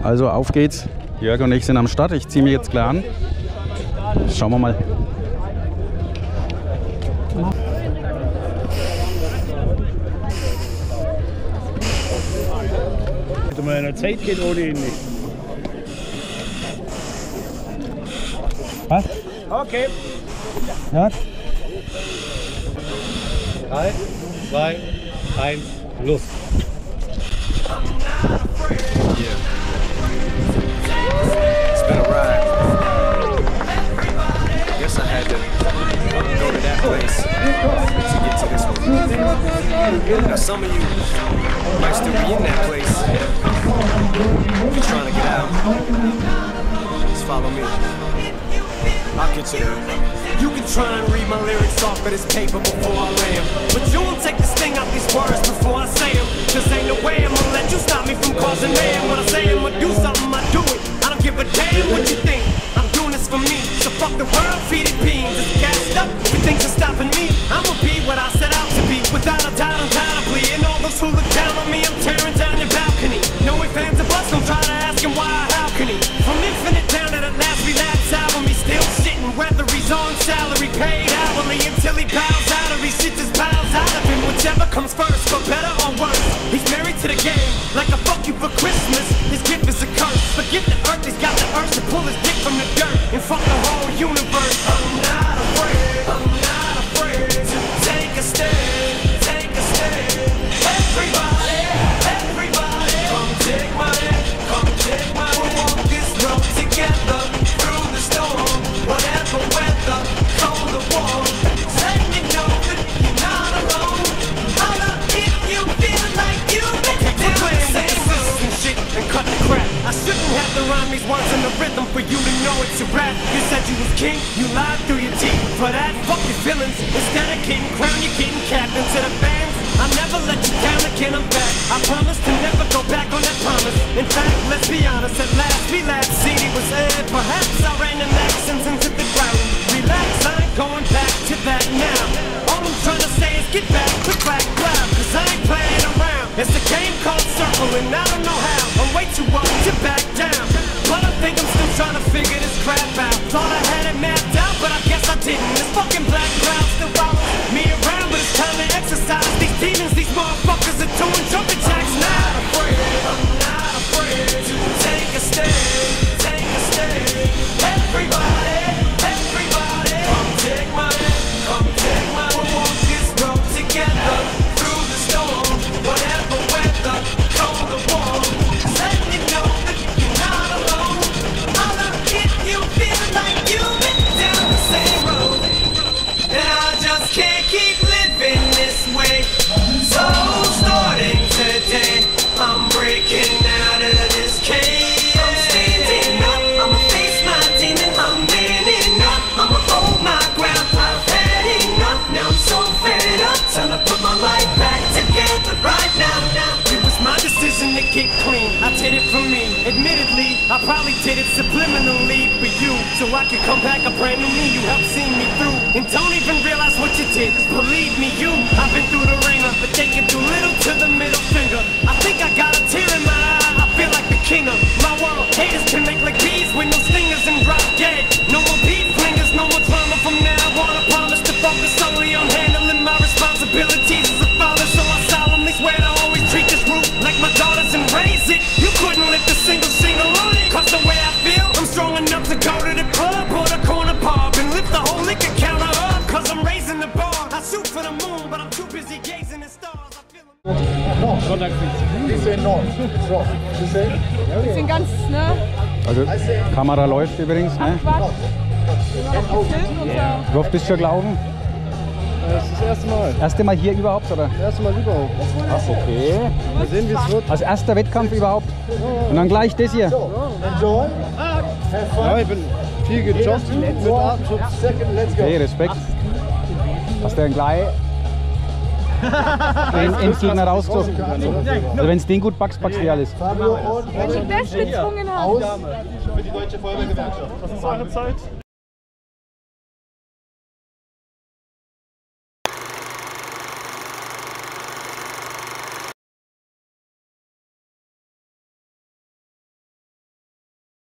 Also auf geht's. Jörg und ich sind am Start. Ich ziehe mich jetzt klar an. Schauen wir mal. Wenn man in der Zeit geht, ohne ihn nicht. Was? Okay. Ja. 3, 2, 1, los. It's been a ride. Guess I had to go to that place to get to this one. Now some of you might still be in that place. If you're trying to get out, just follow me. I'll get you there. You can try and read my lyrics off of this paper before I lay them, but you won't take the sting out these words before I say them. Just ain't no way I'm gonna let you stop me from causing mayhem. When I say I'm gonna do something, I do it. I don't give a damn what you think. I'm doing this for me. So fuck the world, feed it beans. It's gassed up. You think you're stopping me? I'ma be what I set out to be. Without a doubt, undoubtedly. And all those who look down on me, I'm tearing down your balcony. No ifs, ands, or buts. Don't try to ask him why or how can he? From infinite down to the last relapse album, he's still shitting. Whether he's on salary, paid hourly, until he bows out or he shits his piles out of him. Whichever comes first, for better or worse. He's married to the game, like a fuck you for Christmas. His gift is a curse. Forget the earth, he's got the urge to pull his dick from the dirt and fuck the whole universe. I'm not afraid to take a stand, take a stand. Everybody, come take my hand, come take my hand. We'll walk this road together through the storm, whatever weather, cold or warm. Say you know that you're not alone. Holla if you feel like you've been down the same road and shit and cut the crap. I shouldn't have to rhyme these words in the rhythm for you to know it's a rap. You said you was king, you lied through your teeth. For that, fuck your feelings. Instead of getting crowned, you're getting captain to the fans. I'll never let you down again, I'm back. I promise to never go back on that promise. In fact, let's be honest, at last we laughed. CD was aired, perhaps I ran an accents into the ground. Relax, I ain't going back to that now. All I'm trying to say is get back, quick back, loud. Cause I ain't playing around. It's a game called Circle and I don't know how. I'm way too up to back down. But I think I'm still trying to figure this crap out. Thought I had it mapped out, but I guess I didn't. This fucking black cloud still follows me around, but it's time to exercise these demons. These motherfuckers are doing jumping jacks now. I'm not afraid to take a stand, take a stand. Everybody, come take my hand, come take my hand. We'll walk this road together through the storm, whatever weather, cold or warm. Let me know that you're not alone. Holla if you feel like you've been down the same road. And I just can't keep living this way. So starting today, I'm breaking out of this cage. I'm standing up, I'ma face my demon. I'm manning up, I'ma hold my ground. I've had enough, now I'm so fed up. Time to put my life back together right now. It was my decision to get clean, I did it for me. Admittedly, I probably did it subliminally for you, so I could come back a brand new me. You helped see me through, and don't even realize what you did. Believe me, I've been through the ringer, but they can do little to the middle finger. I think I got a tear in my eye, I feel like the king of my world. Haters can make like bees with no stingers and drop dead. No more beef flingers, no more drama from now on. I promise to focus solely on handling my responsibilities as a father. So I solemnly swear to always treat this roof like my daughters and raise it. You couldn't lift a single single on it, cause the way I feel, I'm strong enough to go to the club or the corner pub and lift the whole liquor counter up. Cause I'm raising the bar, I shoot for the moon, but I'm too busy gazing at stars. I feel Wir sind ganz, ne? Also Kamera läuft übrigens, ne? Du bist schon gelaufen? Das ist das erste Mal. Erste Mal hier überhaupt, oder? Das erste Mal überhaupt. Ach, okay. Mal sehen, wie es wird. Als erster Wettkampf überhaupt? Und dann gleich das hier? Ja, ich bin viel gejoggt mit Atemschutz. Hey, Respekt. Hast du dann gleich den Gegner rausgezogen? Also wenn es den gut packst, packst du alles. Wenn du das gezwungen hast. Für die Deutsche Feuerwehrgewerkschaft. Was ist eure Zeit?